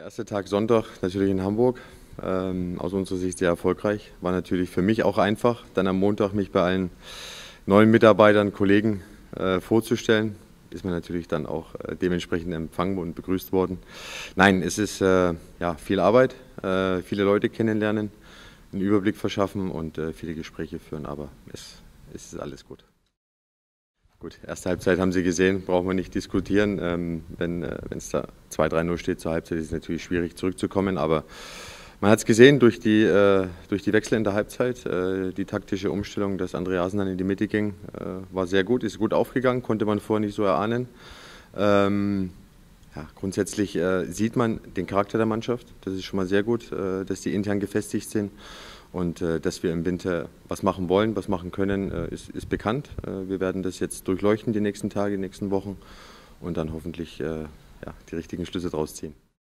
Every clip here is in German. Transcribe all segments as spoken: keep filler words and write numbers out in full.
erste Tag Sonntag natürlich in Hamburg, ähm, aus unserer Sicht sehr erfolgreich. War natürlich für mich auch einfach, dann am Montag mich bei allen neuen Mitarbeitern, Kollegen äh, vorzustellen. Ist man natürlich dann auch äh, dementsprechend empfangen und begrüßt worden. Nein, es ist äh, ja, viel Arbeit, äh, viele Leute kennenlernen, einen Überblick verschaffen und äh, viele Gespräche führen, aber es, es ist alles gut. Gut, erste Halbzeit haben Sie gesehen, brauchen wir nicht diskutieren. Ähm, wenn äh, es da zwei drei null steht zur Halbzeit, ist es natürlich schwierig zurückzukommen, aber man hat es gesehen durch die, äh, durch die Wechsel in der Halbzeit, äh, die taktische Umstellung, dass Andreasen dann in die Mitte ging, äh, war sehr gut, ist gut aufgegangen, konnte man vorher nicht so erahnen. Ähm, ja, grundsätzlich äh, sieht man den Charakter der Mannschaft, das ist schon mal sehr gut, äh, dass die intern gefestigt sind. Und äh, dass wir im Winter was machen wollen, was machen können, äh, ist, ist bekannt. Äh, wir werden das jetzt durchleuchten die nächsten Tage, die nächsten Wochen und dann hoffentlich äh, ja, die richtigen Schlüsse draus ziehen.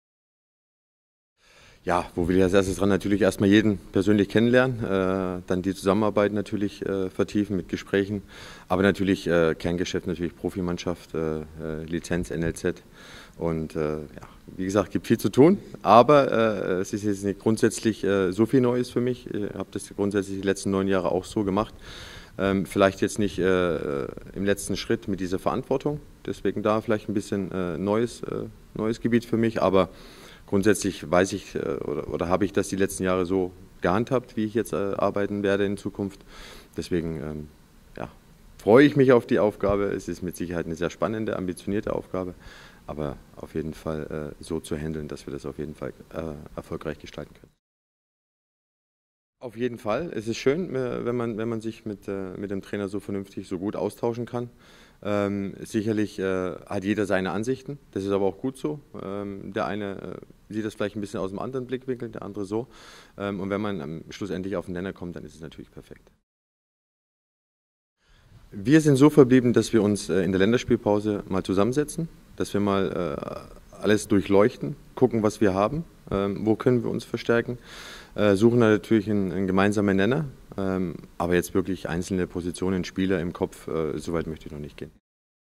Ja, wo will ich als erstes dran? Natürlich erstmal jeden persönlich kennenlernen, äh, dann die Zusammenarbeit natürlich äh, vertiefen mit Gesprächen, aber natürlich äh, Kerngeschäft, natürlich Profimannschaft, äh, äh, Lizenz, N L Z und äh, ja, wie gesagt, gibt viel zu tun, aber äh, es ist jetzt nicht grundsätzlich äh, so viel Neues für mich. Ich habe das grundsätzlich die letzten neun Jahre auch so gemacht. Ähm, vielleicht jetzt nicht äh, im letzten Schritt mit dieser Verantwortung, deswegen da vielleicht ein bisschen äh, neues, äh, neues Gebiet für mich, aber grundsätzlich weiß ich äh, oder, oder habe ich das die letzten Jahre so gehandhabt, wie ich jetzt äh, arbeiten werde in Zukunft. Deswegen ähm, ja, freue ich mich auf die Aufgabe. Es ist mit Sicherheit eine sehr spannende, ambitionierte Aufgabe, aber auf jeden Fall äh, so zu handeln, dass wir das auf jeden Fall äh, erfolgreich gestalten können. Auf jeden Fall. Es ist schön, wenn man, wenn man sich mit, äh, mit dem Trainer so vernünftig, so gut austauschen kann. Ähm, sicherlich äh, hat jeder seine Ansichten, das ist aber auch gut so. Ähm, der eine äh, sieht das vielleicht ein bisschen aus einem anderen Blickwinkel, der andere so. Ähm, und wenn man ähm, schlussendlich auf den Nenner kommt, dann ist es natürlich perfekt. Wir sind so verblieben, dass wir uns äh, in der Länderspielpause mal zusammensetzen, dass wir mal äh, alles durchleuchten, gucken, was wir haben, ähm, wo können wir uns verstärken, äh, suchen natürlich einen, einen gemeinsamen Nenner, ähm, aber jetzt wirklich einzelne Positionen, Spieler im Kopf, äh, so weit möchte ich noch nicht gehen.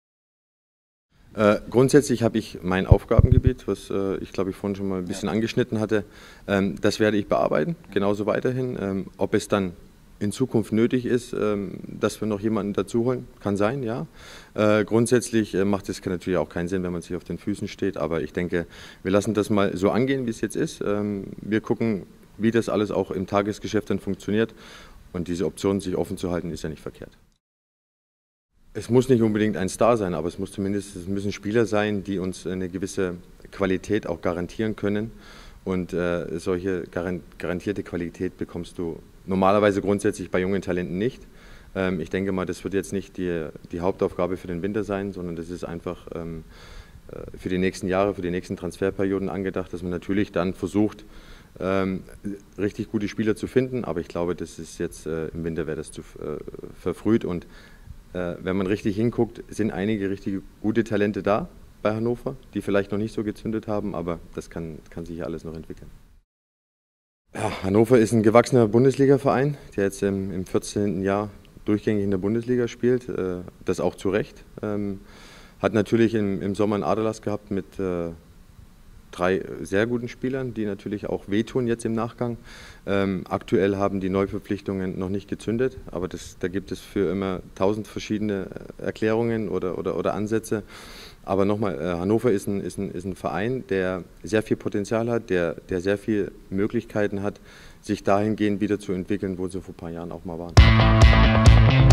Äh, grundsätzlich habe ich mein Aufgabengebiet, was äh, ich glaube ich vorhin schon mal ein bisschen ja. angeschnitten hatte, ähm, das werde ich bearbeiten, genauso weiterhin. Ähm, ob es dann in Zukunft nötig ist, ähm, dass wir noch jemanden dazu holen, kann sein, ja. Äh, grundsätzlich äh, macht es natürlich auch keinen Sinn, wenn man sich auf den Füßen steht, aber ich denke, wir lassen das mal so angehen, wie es jetzt ist. Ähm, wir gucken, wie das alles auch im Tagesgeschäft dann funktioniert und diese Option, sich offen zu halten, ist ja nicht verkehrt. Es muss nicht unbedingt ein Star sein, aber es muss zumindest, es müssen Spieler sein, die uns eine gewisse Qualität auch garantieren können. Und äh, solche garantierte Qualität bekommst du normalerweise grundsätzlich bei jungen Talenten nicht. Ähm, ich denke mal, das wird jetzt nicht die, die Hauptaufgabe für den Winter sein, sondern das ist einfach ähm, für die nächsten Jahre, für die nächsten Transferperioden angedacht, dass man natürlich dann versucht, ähm, richtig gute Spieler zu finden. Aber ich glaube, das ist jetzt äh, im Winter wäre das zu äh, verfrüht. Und äh, wenn man richtig hinguckt, sind einige richtig gute Talente da bei Hannover, die vielleicht noch nicht so gezündet haben, aber das kann, kann sich ja alles noch entwickeln. Ja, Hannover ist ein gewachsener Bundesliga-Verein, der jetzt im, im vierzehnten Jahr durchgängig in der Bundesliga spielt, äh, das auch zu Recht. Ähm, hat natürlich im, im Sommer einen Aderlass gehabt mit äh, drei sehr guten Spielern, die natürlich auch wehtun jetzt im Nachgang. Ähm, aktuell haben die Neuverpflichtungen noch nicht gezündet, aber das, da gibt es für immer tausend verschiedene Erklärungen oder, oder, oder Ansätze. Aber nochmal, äh, Hannover ist ein, ist, ein, ist ein Verein, der sehr viel Potenzial hat, der, der sehr viele Möglichkeiten hat, sich dahingehend wieder zu entwickeln, wo sie vor ein paar Jahren auch mal waren.